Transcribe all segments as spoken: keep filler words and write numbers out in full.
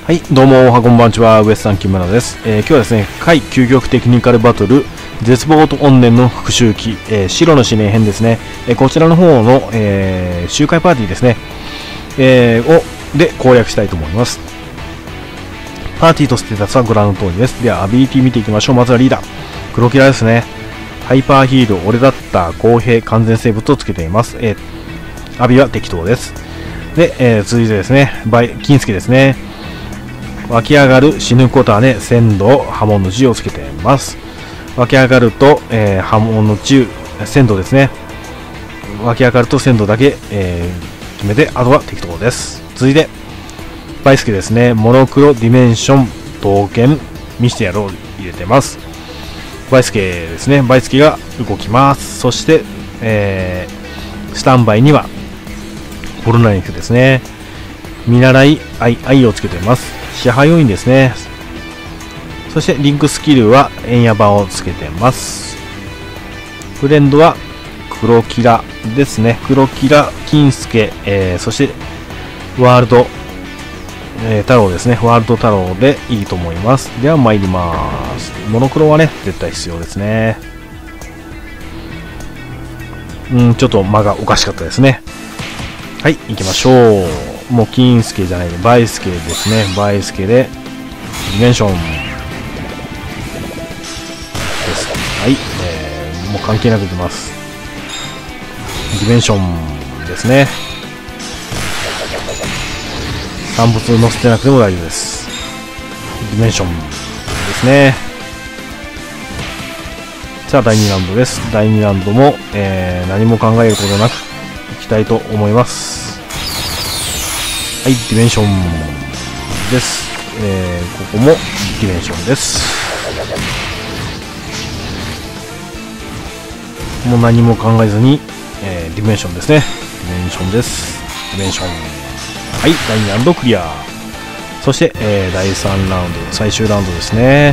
はい、どうも、おはこんばんちは、ウエスタン木村です。えー、今日はですね、回究極テクニカルバトル、絶望と怨念の復讐記、えー、白の指令編ですね、えー、こちらの方の、えー、周回パーティーですね、えー、を、で攻略したいと思います。パーティーとステータスはご覧の通りです。では、アビリティ見ていきましょう。まずはリーダー。黒キラですね。ハイパーヒール、俺だった公平、完全生物をつけています。えー、アビは適当です。で、えー、続いてですね、バイ、金助ですね。湧き上がる死ぬことはね、鮮度、波紋の字をつけています。湧き上がると、えー、波紋の字、鮮度ですね。湧き上がると鮮度だけ、えー、決めて、あとは適当です。続いて、バイスケですね。モノクロ、ディメンション、刀剣、見してやろう、入れてます。バイスケですね。バイスケが動きます。そして、えー、スタンバイには、ポルナイフですね。見習い、愛、愛をつけています。支配要員ですね。そしてリンクスキルは円矢版をつけてます。フレンドは黒キラですね。黒キラ、金助、えー、そしてワールド、えー、太郎ですね。ワールド太郎でいいと思います。では参ります。モノクロはね、絶対必要ですね。うん、ちょっと間がおかしかったですね。はい、行きましょう。もう金助じゃないでバイスケですね。バイスケでディメンションです。はい、えー、もう関係なくいきます。ディメンションですね。産物乗せてなくても大丈夫です。ディメンションですね。さあだいにラウンドです。だいにラウンドも、えー、何も考えることなくいきたいと思います。はい、ディメンションです。えー、ここもディメンションです。もう何も考えずに、えー、ディメンションですね。ディメンションです。ディメンション。はい、だいにラウンドクリア。そして、えー、だいさんラウンド、最終ラウンドですね。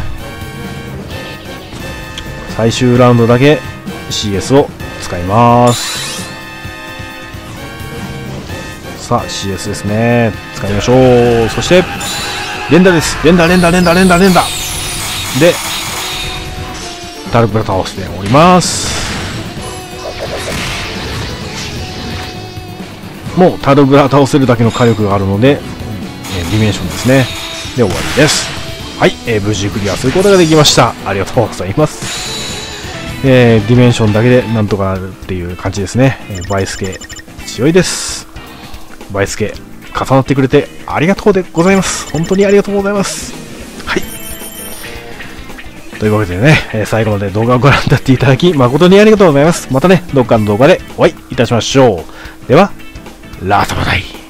最終ラウンドだけ シーエス を使います。さあ シーエス ですね。使いましょう。そして連打です。連打連打連打連打連打でタルブラ倒しております。もうタルブラ倒せるだけの火力があるので、えー、ディメンションですね。で終わりです。はい、えー、無事クリアすることができました。ありがとうございます。えー、ディメンションだけでなんとかなるっていう感じですね。えー、バイスケ強いです。バイスケ重なってくれてありがとうでございます。本当にありがとうございます。はい。というわけでね、えー、最後まで動画をご覧になっていただき誠にありがとうございます。またね、どっかの動画でお会いいたしましょう。では、ラートバイ。